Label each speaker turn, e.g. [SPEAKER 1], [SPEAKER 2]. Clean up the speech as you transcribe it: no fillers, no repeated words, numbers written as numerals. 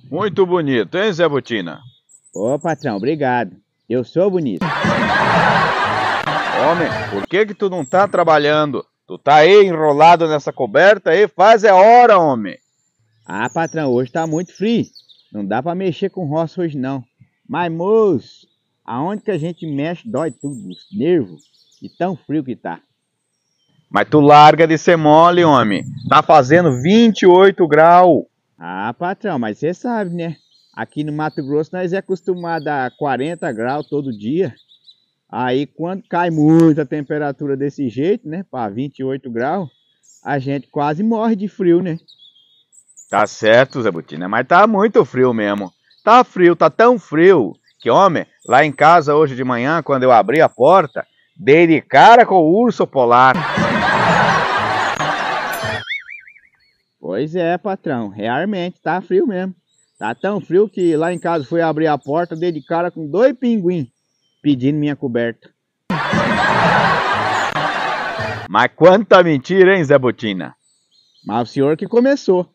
[SPEAKER 1] Muito bonito, hein, Zé Botina?
[SPEAKER 2] Ô, patrão, obrigado. Eu sou bonito.
[SPEAKER 1] Homem, por que tu não tá trabalhando? Tu tá aí enrolado nessa coberta aí, faz é hora, homem.
[SPEAKER 2] Ah, patrão, hoje tá muito frio. Não dá pra mexer com roça hoje não. Mas, moço, aonde que a gente mexe dói tudo, os nervos. E tão frio que tá.
[SPEAKER 1] Mas tu larga de ser mole, homem. Tá fazendo 28 graus.
[SPEAKER 2] Ah, patrão, mas você sabe, né? Aqui no Mato Grosso nós é acostumado a 40 graus todo dia. Aí quando cai muito a temperatura desse jeito, né, para 28 graus, a gente quase morre de frio, né?
[SPEAKER 1] Tá certo, Zé Botina, mas tá muito frio mesmo. Tá frio, tá tão frio que, homem, lá em casa hoje de manhã, quando eu abri a porta, dei de cara com o urso polar.
[SPEAKER 2] Pois é, patrão, realmente tá frio mesmo. Tá tão frio que lá em casa fui abrir a porta, dei de cara com dois pinguins pedindo minha coberta.
[SPEAKER 1] Mas quanta mentira, hein, Zé Botina?
[SPEAKER 2] Mas o senhor que começou.